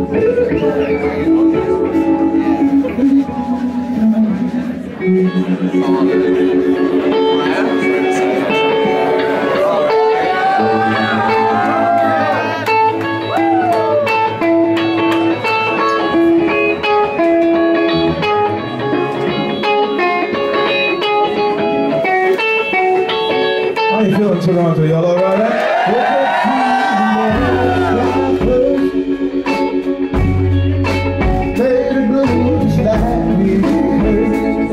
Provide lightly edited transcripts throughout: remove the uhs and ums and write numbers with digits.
How you feeling, Toronto? Y'all all right? Play the blues like we heard.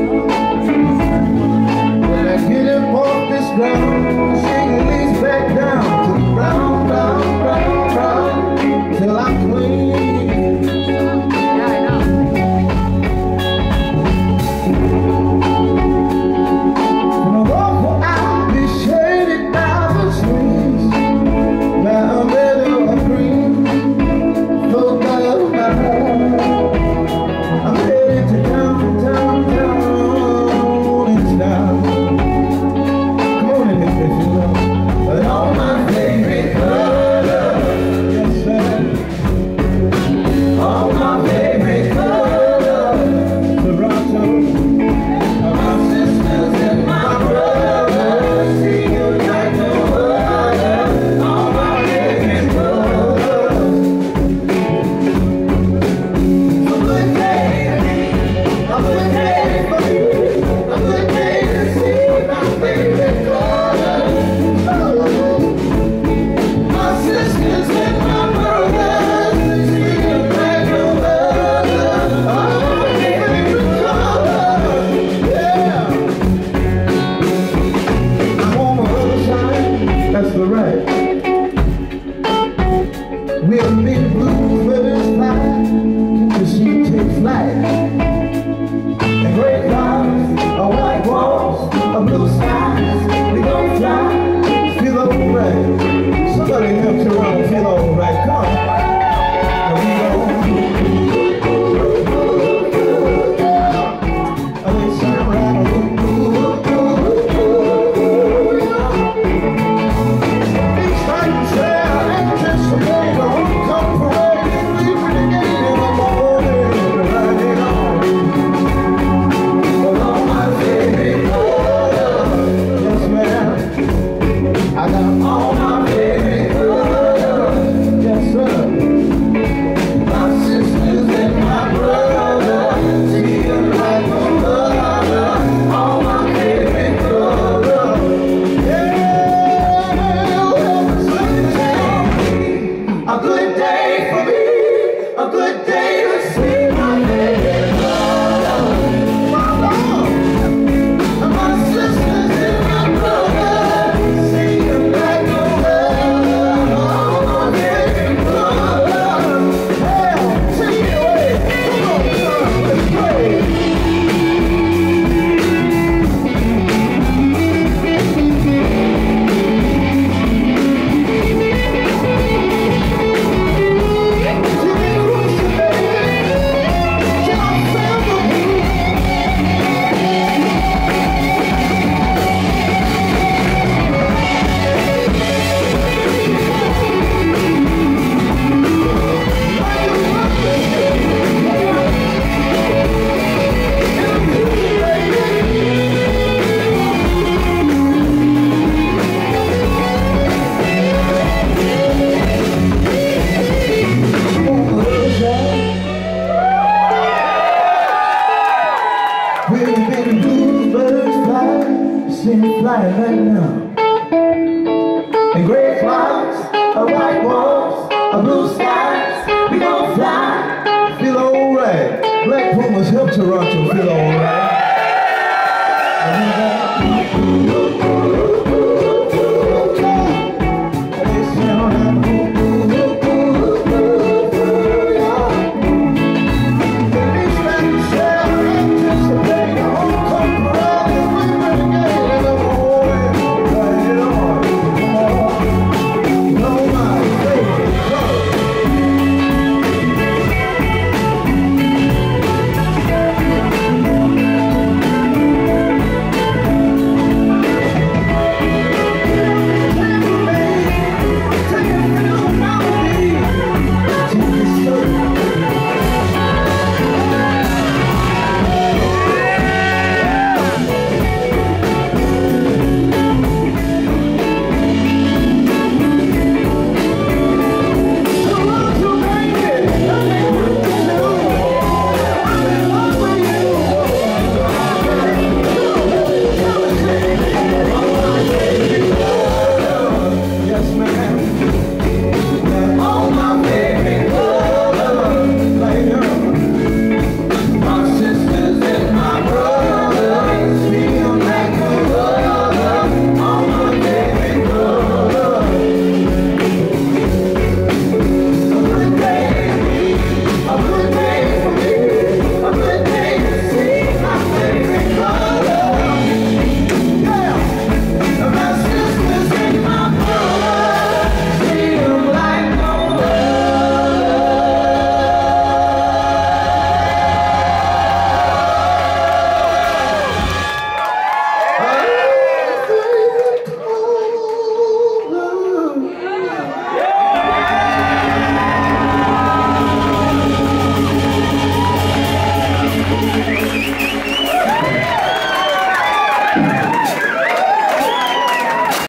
When I get up off this ground, sing at least back down to the brown, brown, brown, brown, till I'm clean. Yeah, I know. We'll be the blues where it's fly, the sea take flight. And gray clouds, or white walls, or blue skies, we gon' fly, feel alright. Somebody help Toronto feel alright, come on. And we gon' sound right. Flying right now. And gray clouds, or white walls, or blue skies, we gon' fly, feel alright. Black Pumas help Toronto feel alright.